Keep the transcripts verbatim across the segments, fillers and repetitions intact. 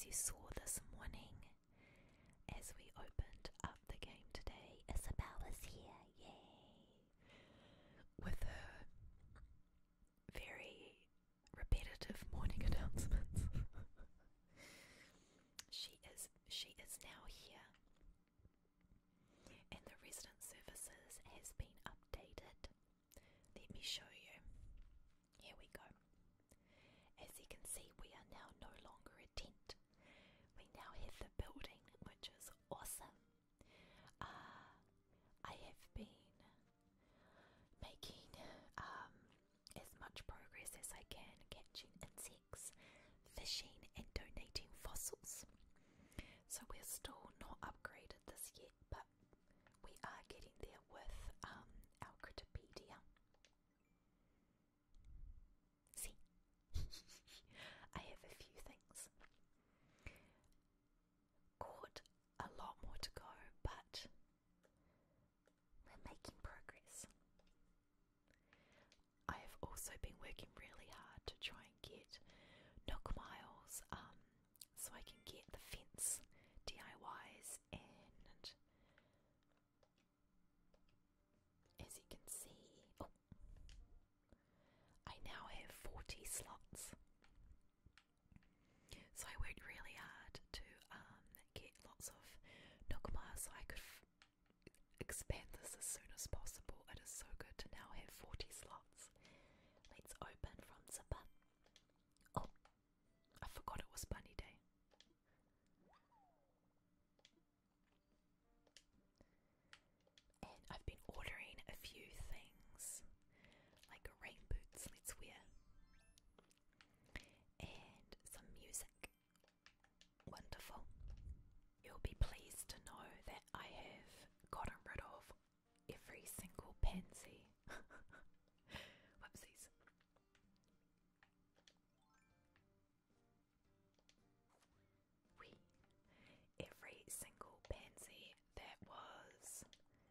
you saw this morning as we opened up the game today, Isabel is here, yay! With her very repetitive morning announcements. she is she is now here. And the resident services has been updated. Let me show you. Here we go. As you can see, we are now no longer a tent. We now have the building, which is awesome. Uh, I have been making um, as much progress as I can, catching insects, fishing, and donating fossils. So we're still not upgraded this yet, but we are getting there with um, our Critterpedia. See? I have a few things. Caught a lot more to go, but we're making progress. I have also been working really hard to try and get Nook Miles um, so I can get the fence D I Ys, and as you can see, oh, I now have forty slots. So I worked really hard to um, get lots of Nook Miles so I could f expand this as soon as possible. It is so good to now have forty slots. Let's open from zipper. Oh, I forgot it was bunny day. And I've been ordering a few things, like rain boots, let's wear, and some music. Wonderful. You'll be pleased to know that I have gotten rid of every single pansy. Whoopsies. We every single pansy that was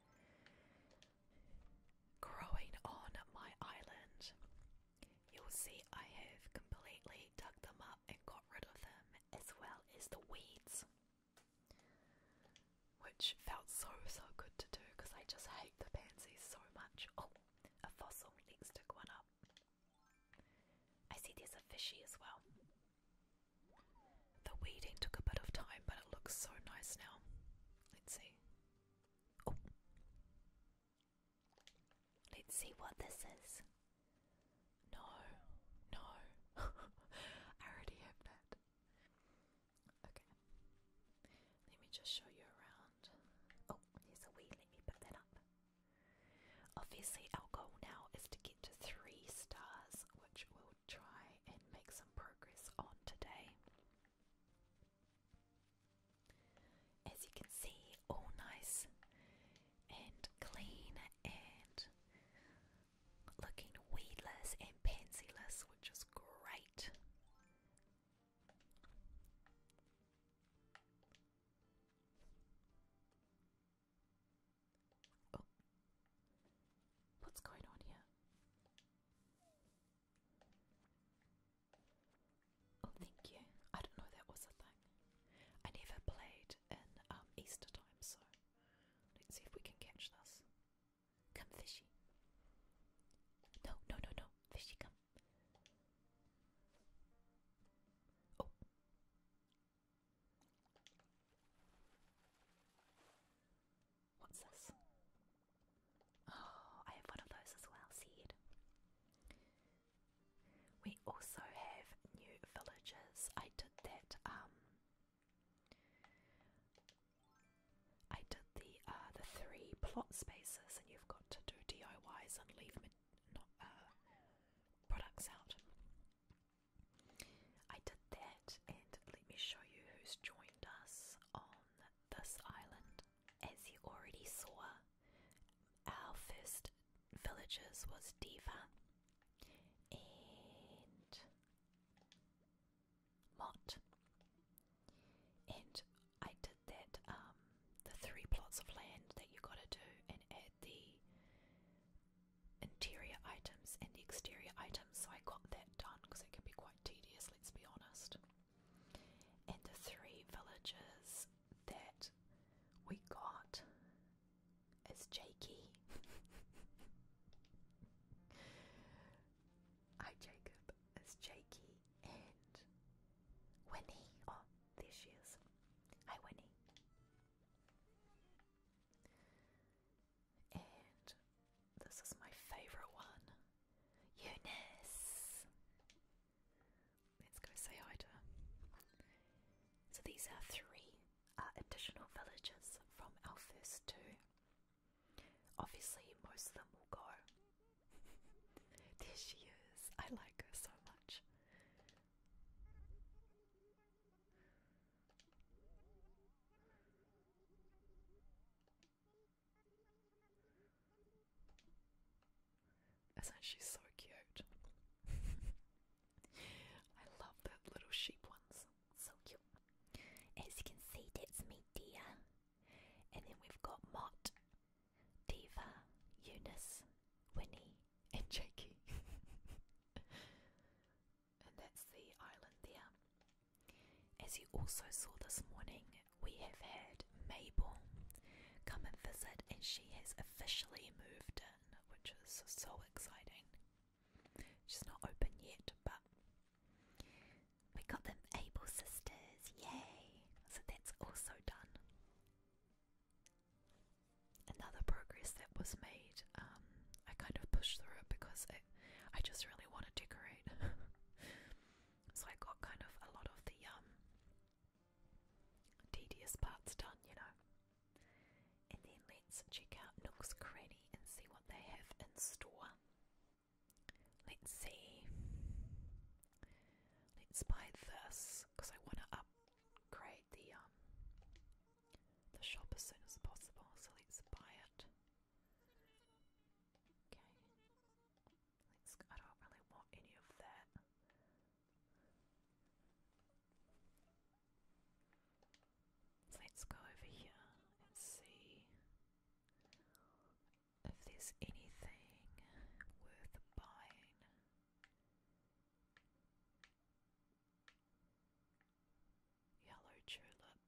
growing on my island. You'll see I have completely dug them up and got rid of them, as well as the weeds, which felt so so good to do because I just hate the pansies so much. Oh, a fossil. Let's dig one up. I see there's a fishy as well. The weeding took a bit of time, but it looks so nice now. Let's see. Oh, let's see what this is. No, no. I already have that. Okay. Let me just show you around. Oh, there's a weed. Let me pick that up. Obviously, our goal now is to get to three stars, which we'll try and make some progress on today. As you can see, all nice and clean and looking weedless and pansyless, which is great. Oh, what's going on here? Oh, thank you. I didn't know that was a thing. I never played in um, Easter time, so let's see if we can catch this. Come, fishy. No, no, no, no. Fishy, come. Oh. What's this? Oh, I have one of those as well. Seed. We also have new villages. I did that, um... I did the, uh, the three plot spaces, and you've got to do D I Ys and leave not, uh, products out. I did that, and let me show you who's joined us on this island. As you already saw, tysm will go. There she is. I like her so much. Isn't she so cute? I love the little sheep ones. So cute. As you can see, that's me, dear. And then we've got Mott, Diva, Eunice, Winnie, and Jakey. And that's the island there. As you also saw this morning, we have had Mabel come and visit, and she has officially moved in, which is so exciting. She's not open yet, but we got them Able sisters, yay! So that's also done. Another progress that was made, um, I kind of pushed through it because it, I just really want to decorate. So I got kind of a lot of the um, tedious parts done, you know. And then let's check out Nook's Cranny and see what they have in store. Let's see. Let's buy this because I want to upgrade the um the shop as soon as possible. So let's buy it. Okay. Let's. I don't really want any of that. So let's go over here and see if there's anything worth buying. Yellow tulip.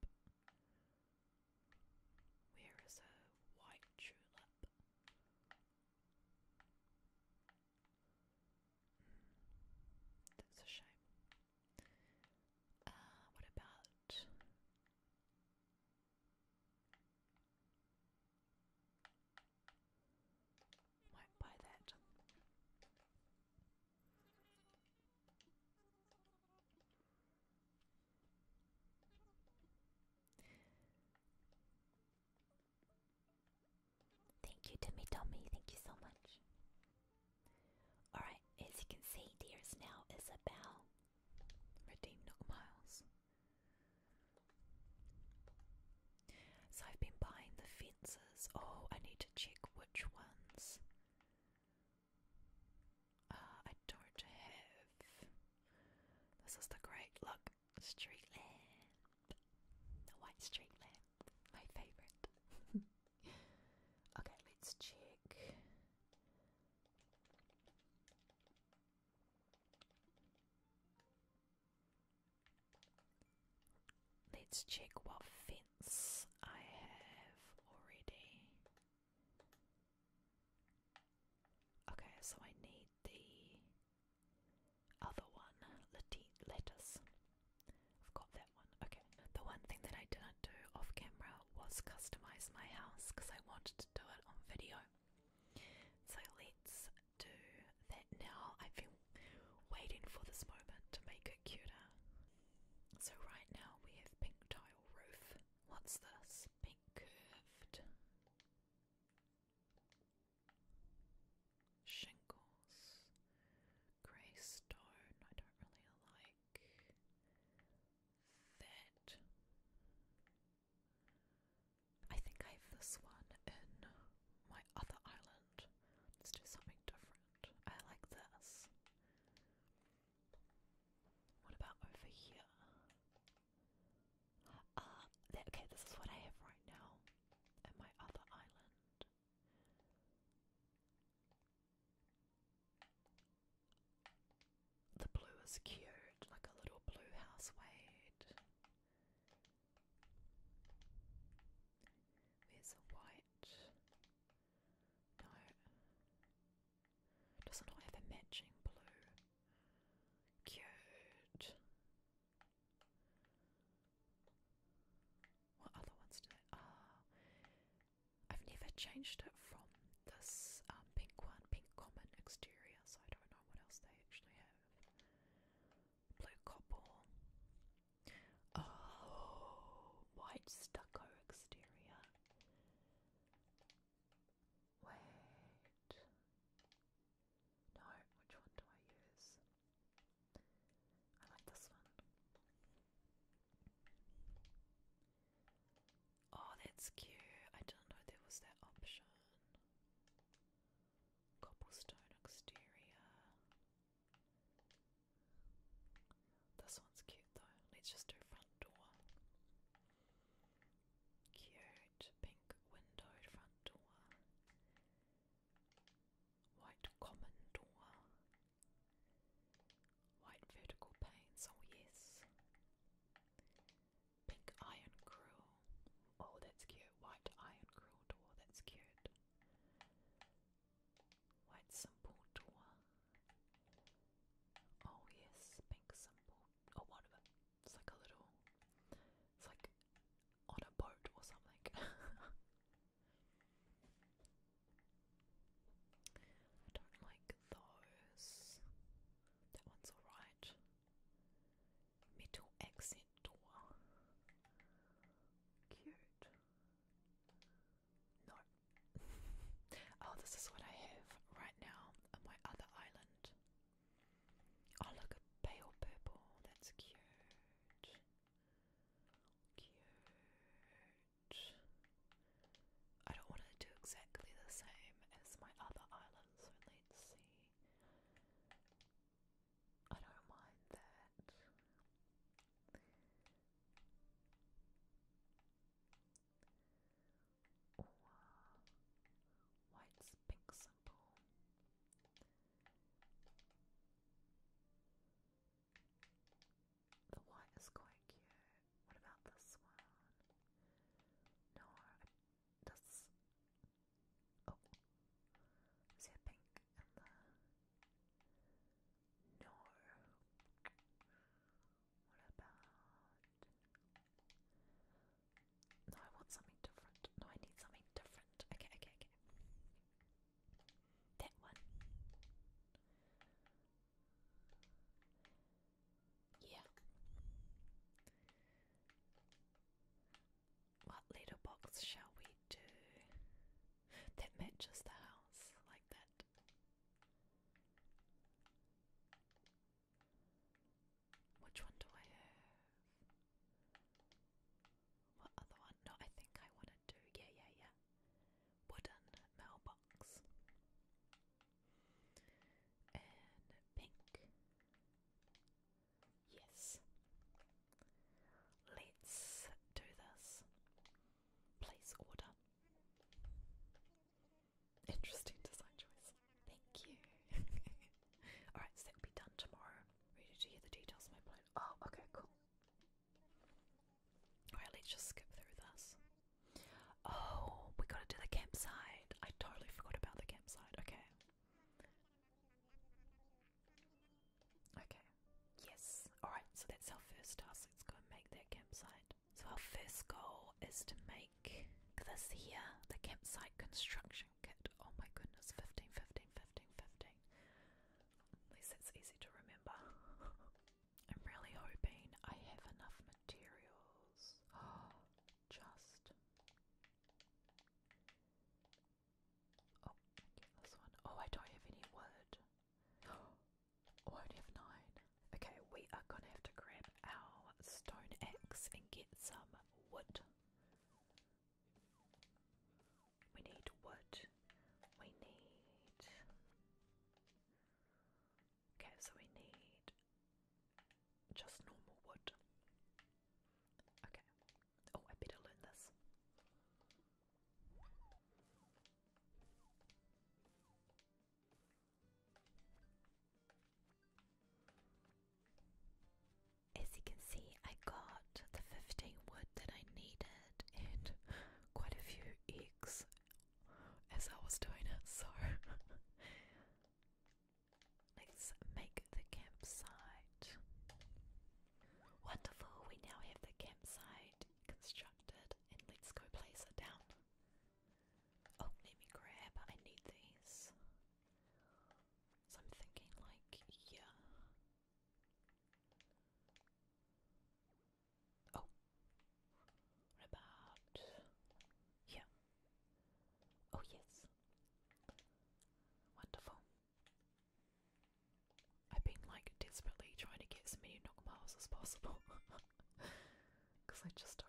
Where is a white tulip? Mm, that's a shame. Uh, what about might buy that. Thank you, Timmy Tommy. Thank you so much. Alright, as you can see, there's now Isabel. Redeem Nook Miles. So I've been buying the fences. Oh, I need to check which ones. Uh, I don't have. This is the great look street lamp. The white street lamp. My favourite. Okay, let's check. Let's check what fence I have already. Okay, so I need the other one, lettuce. I've got that one. Okay. The one thing that I didn't do off camera was customize my house because I wanted to do it on video. So let's do that now. I've been waiting for this moment to make it cuter. So right now we have pink tile roof. What's this? Pink curved shingles. Grey stone. I don't really like that. I think I have this one in my other island. Let's do something different. I like this. What about over here? Ah, uh, okay, this is what I have right now in my other island. The blue is cute, like a little blue house. Wait. Where's a white? No. Doesn't it have a matching blue? Cute. What other ones do they? Ah, I've never changed it from this um, pink one, pink common exterior, so I don't know what else they actually have. Blue copper. Oh, white stucco exterior. Wait. next goal is to make this here, the campsite construction kit. Oh my goodness, fifteen, fifteen, fifteen, fifteen. At least that's easy to remember. I'm really hoping I have enough materials. Oh, just. Oh, get this one. Oh, I don't have any wood. Oh, I only have nine. Okay, we are gonna have to grab our stone axe and get some wood. We need wood. We need. Okay, so we need just normal wood. Okay. Oh, I better learn this. As you can see, I got the fifteen wood that I needed and quite a few eggs as I was doing it, so let's make the campsite. Wonderful, we now have the campsite constructed and let's go place it down. Oh, let me grab, I need these. So I'm thinking like here. Oh, what about here? Oh yes. Wonderful. I've been like desperately trying to get as many knock miles as possible because I just